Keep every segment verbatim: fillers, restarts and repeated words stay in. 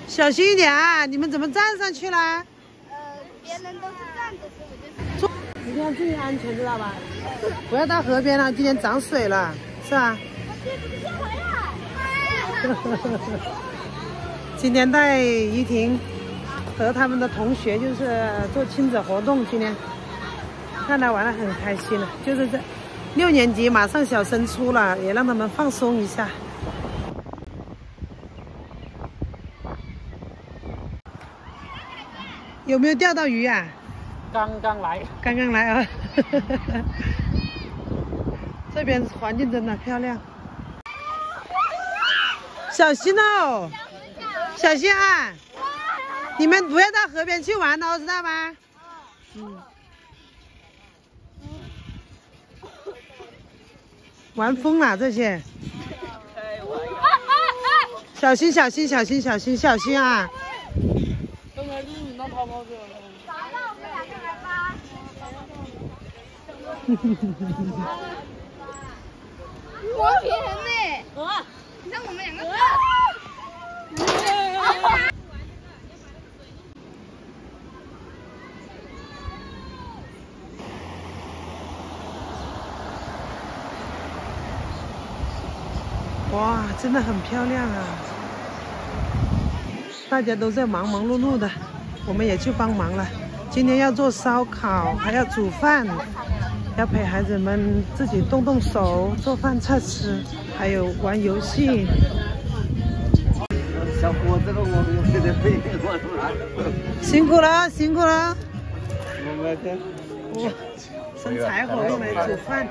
小心一点啊！你们怎么站上去了？呃， 别人都是站着，所以我就。 一定要注意安全，知道吧？不要到河边了，今天涨水了，是吧？今天带依婷和他们的同学就是做亲子活动，今天看来玩得很开心了。就是这六年级马上小升初了，也让他们放松一下。有没有钓到鱼啊？ 刚刚来， 刚刚来啊！这边环境真的漂亮，小心哦，小心啊！你们不要到河边去玩哦，知道吗？嗯。玩疯了这些，小心小心小心小心小心啊！ 我平衡呢？你看我们两个。 哇，真的很漂亮啊！大家都在忙忙碌碌的，我们也去帮忙了。今天要做烧烤，还要煮饭，要陪孩子们自己动动手做饭菜吃，还有玩游戏。 小伙子了，我们给他背我来。 辛苦了，辛苦了！ 我们的哇，生柴火用来煮饭。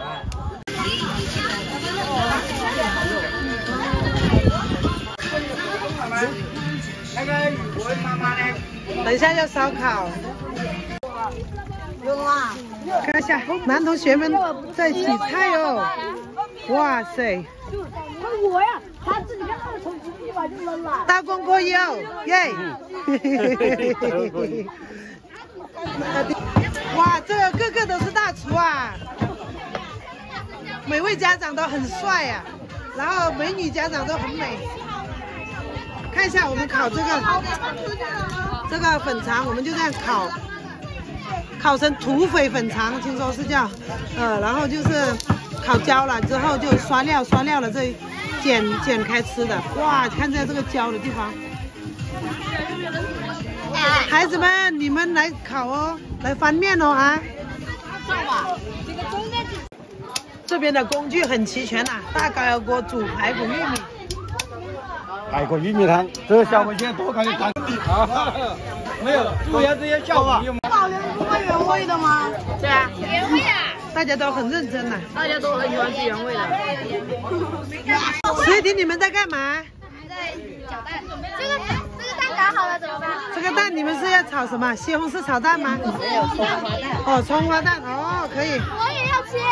那个雨果妈妈呢？ 等一下要烧烤。 有啊。 看一下，男同学们在洗菜哦。哇塞！ 我呀，他自己刚刚从直立把就扔了。 大功过哟，耶！哇，这个个个都是大厨啊！每位家长都很帅呀、啊，然后美女家长都很美。看一下我们烤这个这个粉肠，我们就这样烤，烤成土匪粉肠，听说是叫，呃，然后就是烤焦了之后就刷料，刷料了这剪剪开吃的。哇，看在这个焦的地方，孩子们你们来烤哦，来翻面哦啊！这边的工具很齐全呐、啊，大高压锅煮排骨玉米。 排骨玉米汤，这个小伙现在多看一看。啊，没有，主要这些小朋友们。 老人不会原味的吗？ 对啊， 原味啊！ 大家都很认真呐、啊， 大家都很喜欢吃原味的。 所以听你们在干嘛？ 我们在搅蛋。这个这个蛋搞好了怎么办？ 这个蛋你们是要炒什么？西红柿炒蛋吗？ 没有葱花蛋。 哦，葱花蛋哦，可以。 我也要切。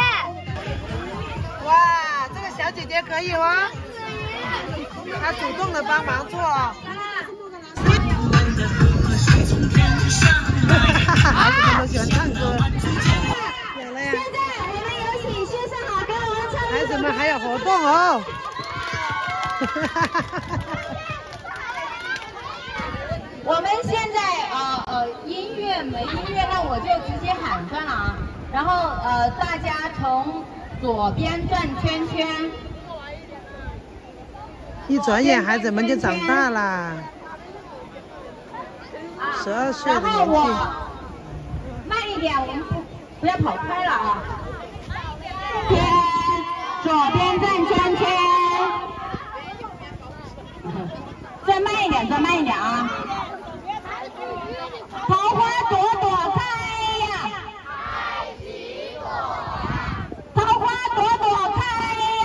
哇，这个小姐姐可以哦。他主动的帮忙做哦，孩子们都喜欢唱歌。有了呀！ 现在我们有请线上好跟我们唱。 孩子们还有活动哦。 我们现在呃呃音乐没音乐，那我就直接喊算了啊。然后呃大家从左边转圈圈。 一转眼，孩子们就长大了，十二岁的年纪。 慢一点，我们不不要跑开了啊！圈，左边转圈圈，再慢一点，再慢一点啊！桃花朵朵开呀，桃花朵朵开呀。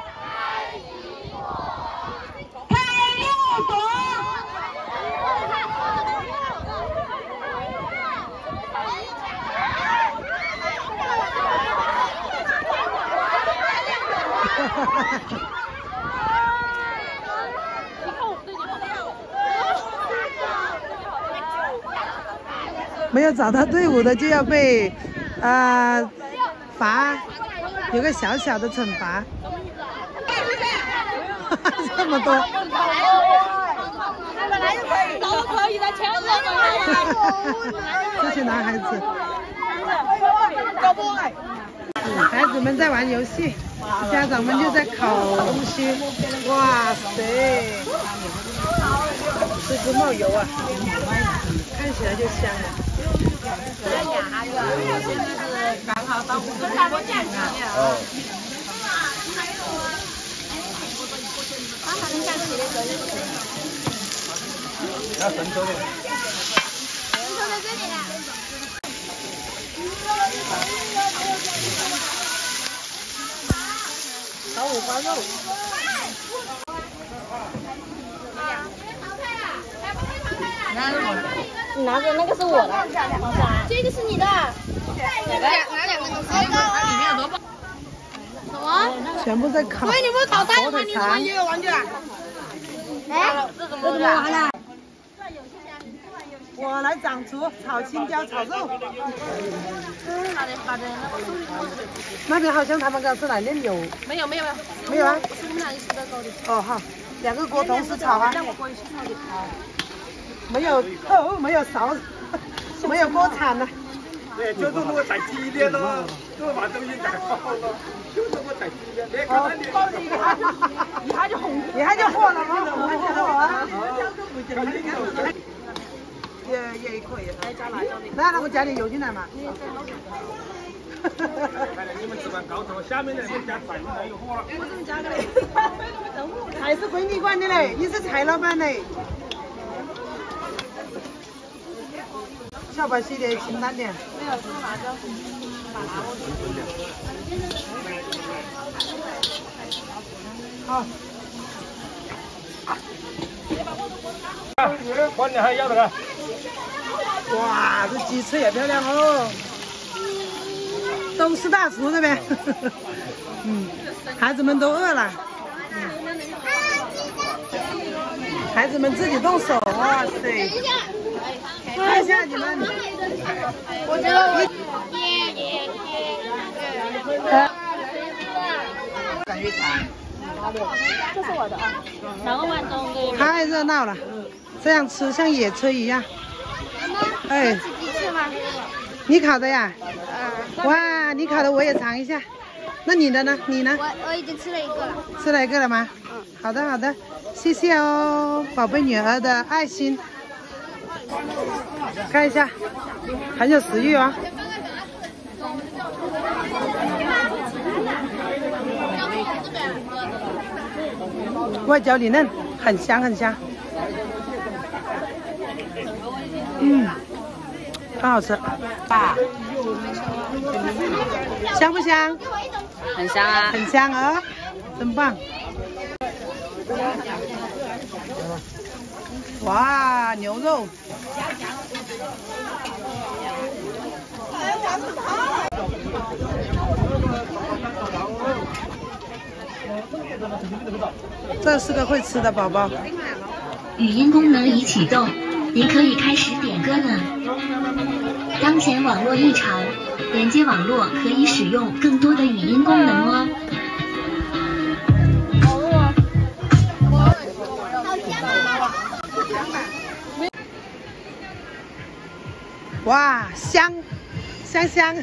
没有找到队伍的就要被啊、呃、罚，有个小小的惩罚。这么多。本来就可以。 这些男孩子，孩子们在玩游戏，家长们就在烤东西。哇塞，这只冒油啊，看起来就香了。 要神州的。 神州在这里啦。 烤五花肉。 你拿着那个是我的，这个是你的。哪哪两个东西？里面有多宝？什么？ 全部在烤。 所以你不烤蛋吗？你肠。 也有玩具啊？哎，这怎么玩的？ 我来掌厨，炒青椒，炒肉。 好的好的。 那边好像他们刚是哪边有？ 没有没有没有。 没有啊？ 是我们俩一起在搞的。 哦好，两个锅同时炒啊。 让我过去炒的。 没有哦，没有勺子，没有锅铲呢。 对，就是我在几点咯，就把东西改好了，就是我在几点。别看那里， 一下就红，一下就火了吗？火火啊！也也可以。那那我加点油进来嘛。 你们吃完高头，下面那边加菜，那有火了。 我怎么加的嘞？菜是归你管的嘞，你是蔡老板嘞。小白洗的清淡点。没有，是辣椒。好。 关键还要那个。 哇，这鸡翅也漂亮哦。都是大厨这边。嗯，孩子们都饿了。嗯。孩子们自己动手，哇塞！看一下你们，我觉得我感觉长， 这是我的啊，两个万中的。 太热闹了，这样吃像野炊一样。哎， 吃鸡翅吗？ 你烤的呀？ 嗯。 哇，你烤的我也尝一下。那你的呢？你呢？ 我我已经吃了一个了。 吃了一个了吗？嗯。好的好的，谢谢哦，宝贝女儿的爱心。看一下，很有食欲哦。外焦里嫩，很香很香。嗯，很好吃。爸，香不香？ 很香啊， 很香啊、哦，真棒。哇，牛肉。这是个会吃的宝宝。 语音功能已启动，您可以开始点歌了。当前网络异常，连接网络可以使用更多的语音功能哦。 哇，香，香香！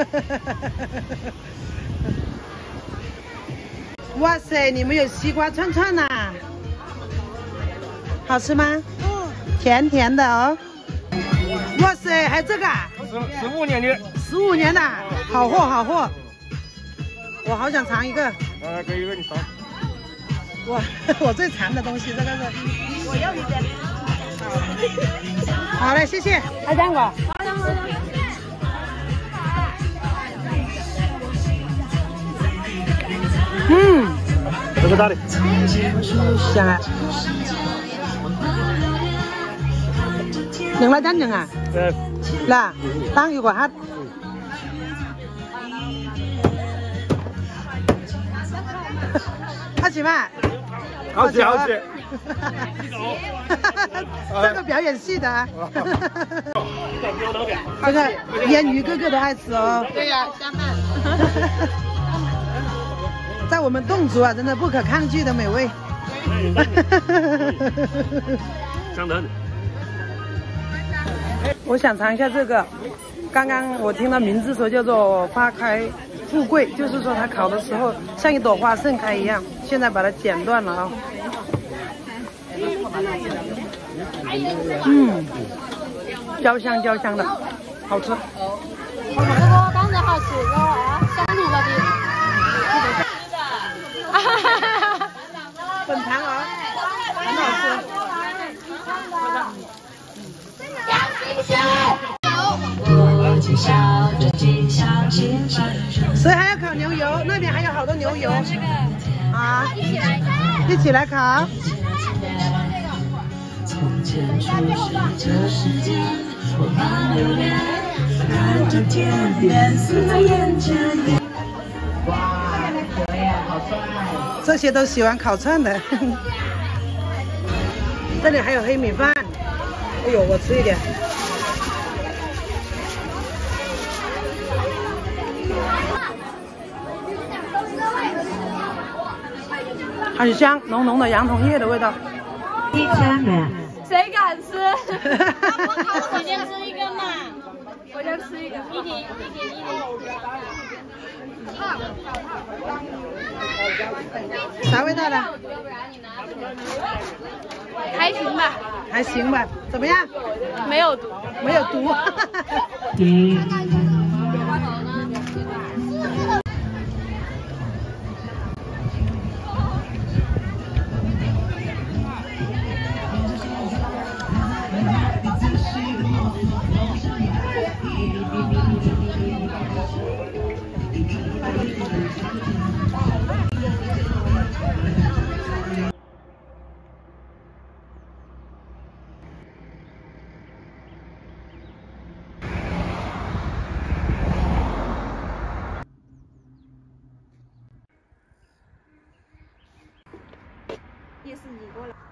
哇塞，你们有西瓜串串呐、啊，好吃吗？嗯，甜甜的哦。哇塞，还有这个啊？ 十十五年的。 十五年的，好货好货。我好想尝一个。 呃，给一个你尝。 哇，我最馋的东西，这个是。我要一个。好嘞，谢谢。还等我。嗯， 这个大的， 香啊！用来等用啊？ 呃， 嗱，等一個黑。好吃吗？ 好吃好吃。 这个表演系的啊。这个烟鱼个个都爱吃哦。 对呀、啊，下饭。 在我们侗族啊，真的不可抗拒的美味。 香得很。 我想尝一下这个，刚刚我听到名字说叫做花开富贵，就是说它烤的时候像一朵花盛开一样。现在把它剪断了啊。嗯，焦香焦香的，好吃。 这个当然好吃，这啊，香卤了的。哈哈哈哈！ 粉糖啊，很好吃。谁还要烤牛油？那边还有好多牛油啊！一起来烤。这些都喜欢烤串的。这里还有黑米饭。哎呦，我吃一点。很香，浓浓的洋葱叶的味道。 谁敢吃？你先吃一个嘛，我先吃一个。一点一点一点。 啥味道的？ 还行吧。 还行吧，怎么样？ 没有毒， 没有毒。 也是你过来。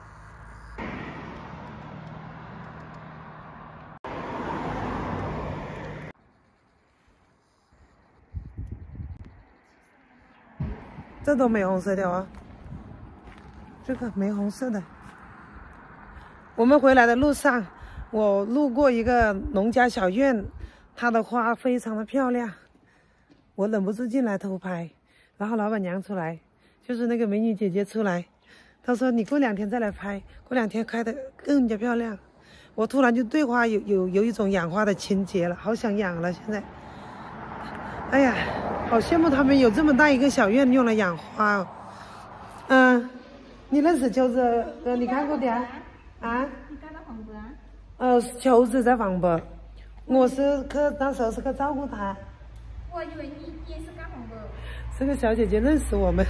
这都没红色的啊，这个没红色的。我们回来的路上，我路过一个农家小院，它的花非常的漂亮，我忍不住进来偷拍。然后老板娘出来，就是那个美女姐姐出来，她说你过两天再来拍，过两天开的更加漂亮。我突然就对花有有有一种养花的情节了，好想养了现在。哎呀，好羡慕他们有这么大一个小院用来养花哦。嗯，你认识秋子？呃，你看过的啊？啊？你干到房子啊？呃，秋子在房北，我是去那时候是去照顾她。 我以为你也是干房北。 这个小姐姐认识我们。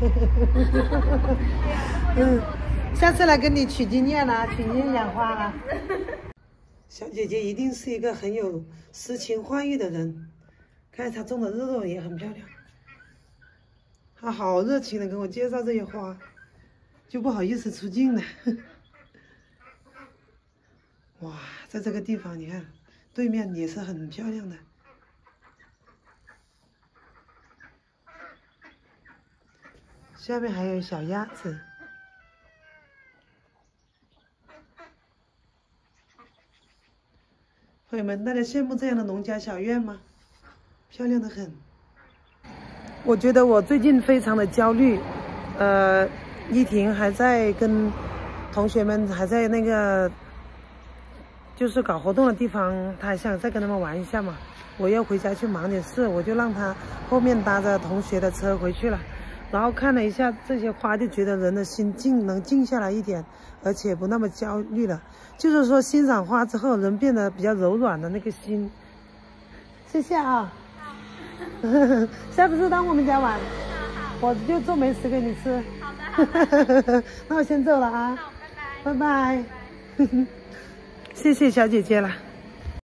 嗯，下次来跟你取经验啦，取经验养花啦。小姐姐一定是一个很有诗情画意的人。看她种的肉肉也很漂亮，她好热情的跟我介绍这些花，就不好意思出镜了。哇，在这个地方你看，对面也是很漂亮的。下面还有小鸭子。朋友们，大家羡慕这样的农家小院吗？漂亮的很。我觉得我最近非常的焦虑，呃，依婷还在跟同学们还在那个就是搞活动的地方，她还想再跟他们玩一下嘛。我要回家去忙点事，我就让她后面搭着同学的车回去了。然后看了一下这些花，就觉得人的心静能静下来一点，而且不那么焦虑了。就是说欣赏花之后，人变得比较柔软的那个心。谢谢啊。下次到我们家玩，我就做美食给你吃。好的。那我先走了啊。拜拜。拜拜。谢谢小姐姐了。